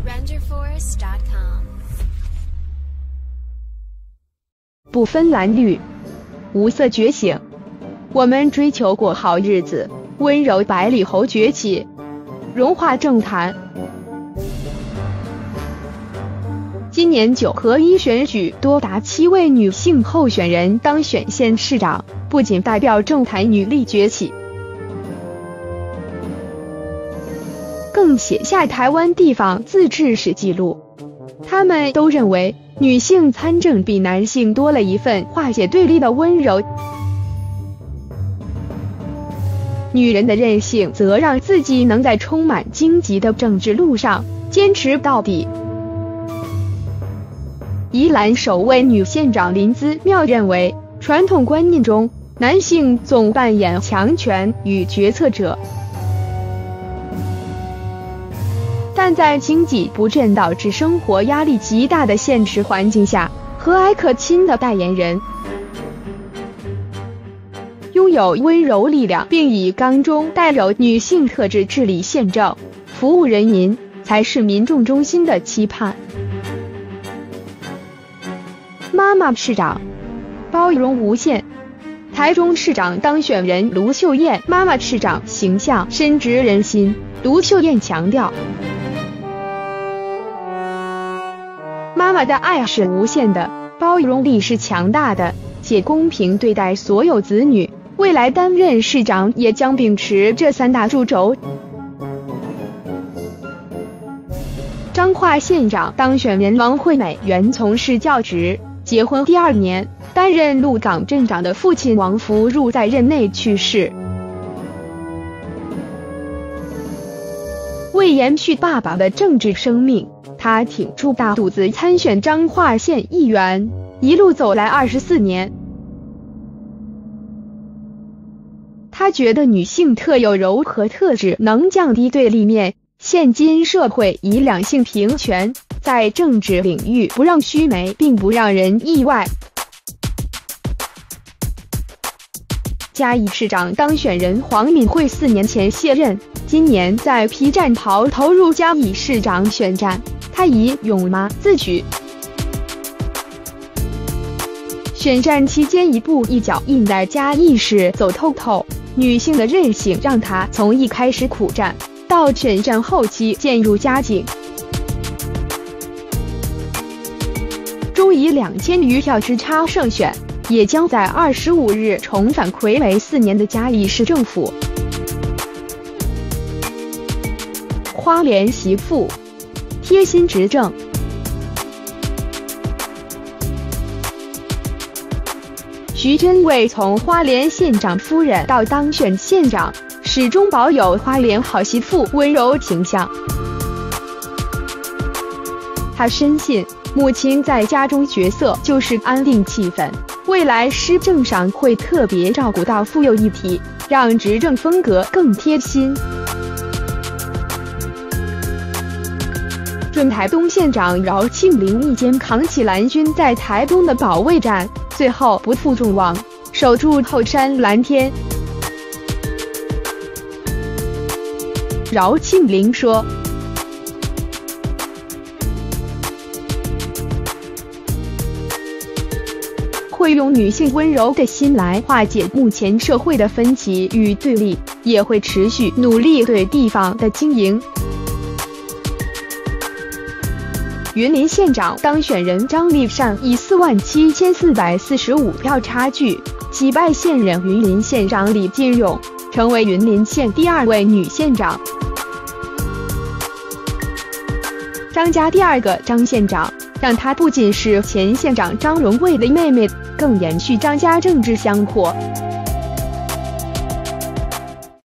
RenderForest.com 不分蓝绿，无色觉醒。我们追求过好日子，温柔百里侯崛起，融化政坛。今年9合1选举，多达7位女性候选人当选县市长，不仅代表政坛女力崛起，更写下台湾地方自治史记录。他们都认为，女性参政比男性多了一份化解对立的温柔。女人的韧性，则让自己能在充满荆棘的政治路上坚持到底。宜兰首位女县长林姿妙认为，传统观念中，男性总扮演强权与决策者，但在经济不振导致生活压力极大的现实环境下，和蔼可亲的代言人，拥有温柔力量，并以刚中带有女性特质治理县政、服务人民，才是民众衷心的期盼。妈妈市长，包容无限。台中市长当选人卢秀燕，妈妈市长形象深植人心。卢秀燕强调，妈妈的爱是无限的，包容力是强大的，且公平对待所有子女。未来担任市长也将秉持这3大主轴。彰化县长当选人王惠美原从事教职，结婚第2年，担任鹿港镇长的父亲王福入在任内去世。为延续爸爸的政治生命，他挺住大肚子参选彰化县议员，一路走来24年。他觉得女性特有柔和特质能降低对立面，现今社会以两性平权，在政治领域不让须眉，并不让人意外。嘉义市长当选人黄敏惠4年前卸任，今年在披战袍投入嘉义市长选战，他以勇妈自诩。选战期间一步一脚印在嘉义市走透透，女性的韧性让他从一开始苦战，到选战后期渐入佳境，终以2000余票之差胜选，也将在25日重返睽违4年的嘉义市政府。花莲媳妇，贴心执政。徐祯伟从花莲县长夫人到当选县长，始终保有花莲好媳妇温柔形象。他深信，母亲在家中角色就是安定气氛，未来施政上会特别照顾到妇幼议题，让执政风格更贴心。准台东县长饶庆铃一肩扛起蓝军在台东的保卫战，最后不负众望，守住后山蓝天。饶庆铃说，会用女性温柔的心来化解目前社会的分歧与对立，也会持续努力对地方的经营。云林县长当选人张丽善以47445票差距击败现任云林县长李金勇，成为云林县第2位女县长。张家第2个张县长，让她不仅是前县长张荣卫的妹妹，更延续张家政治香火。